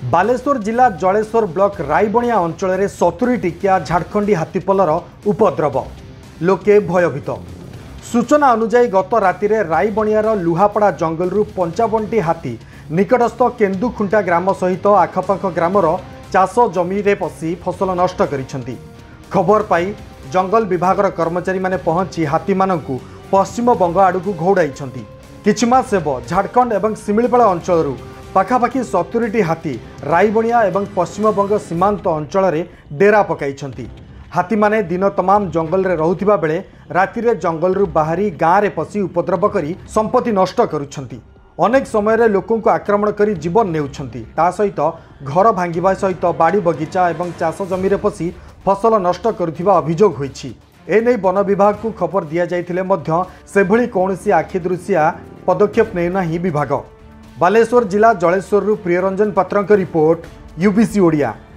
बालेश्वर जिला जलेश्वर ब्लॉक रायबणिया अंचल में 70 टिकिया झारखंडी हाथीपलर उपद्रव लोके भयभीत। सूचना अनुसार गत राति रायबणियार लुहापड़ा जंगल 55टी हाथी निकटस्थ केन्दुखुंटा ग्राम सहित आखपाख ग्रामर चाष जमी रे पशि फसल नष्ट करिसेंती। खबर पाई जंगल विभागर कर्मचारी माने पहुंची हाथी मानकु पश्चिम बंग आड़कू घौड़ाई। किछि मास हेब झारखंड एवं सिमिलपाल अंचल पाखापाखि 70टी हाथी रायबणिया एवं पश्चिमबंग सीमांत अंचल में डेरा पकाई। हाथी माने दिन तमाम जंगल रे रहुथिबा बेले राति रे जंगल रु बाहरी गाँव में पशि उपद्रव करी संपत्ति नष्ट करुछंती। अनेक समय लोकों को आक्रमण करी जीवन नेउछंती। ता सहित घर भांगिबा सहित बाड़ी बगीचा एवं चाष जमी रे पशि फसल नष्ट करुथिबा अभियोग होईछि। एने वन विभाग को खबर दिया जाइथिले मध्य सेभଳି कौनसी आखिदृशिया पदक्षेप नै नाही विभाग। बालेश्वर जिला जलेश्वर प्रियरंजन पात्र रिपोर्ट, यूबीसी ओडिया।